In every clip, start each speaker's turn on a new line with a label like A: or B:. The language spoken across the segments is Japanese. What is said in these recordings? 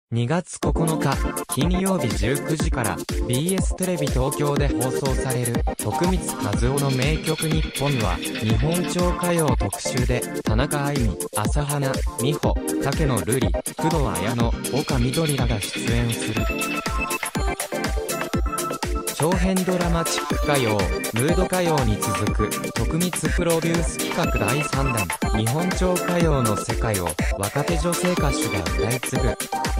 A: 2月9日、金曜日19時から BS テレビ東京で放送される徳光和夫の名曲日本は日本調歌謡特集で田中あいみ、朝花、美穂、竹野瑠璃、工藤綾乃、岡みどりらが出演する。長編ドラマチック歌謡、ムード歌謡に続く徳光プロデュース企画第3弾、日本調歌謡の世界を若手女性歌手が歌い継ぐ。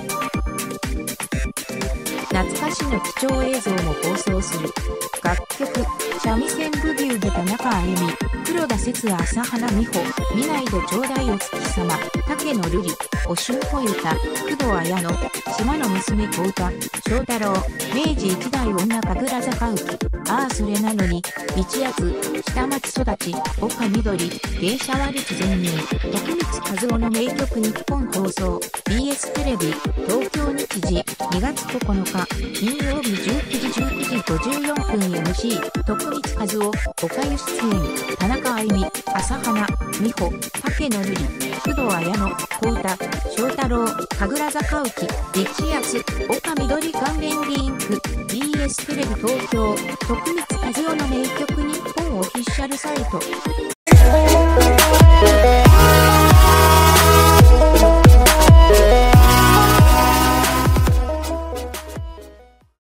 B: 懐かしの貴重映像も放送する。楽曲、三味線ブギューで田中あゆみ、黒田節朝花美穂、見ないでちょうだいお月様、竹野瑠璃、おしゅうこゆた、工藤綾乃、島の娘小唄、翔太郎、明治一代女神楽坂浮き、ああそれなのに、道圧、下町育ち、岡みどり、芸者は律前任、徳光和夫の名曲日本放送、BS テレビ、東京日時、2月9日、金曜日19時54分 MC、徳光和夫、岡湯出演、田中あいみ、朝花、美穂、竹野瑠璃、工藤綾乃、小唄、翔太郎、神楽坂浮き、道圧、岡みどり関連リンク、BS テレビ東京、徳光和夫の名曲日本オフィシャルサイト。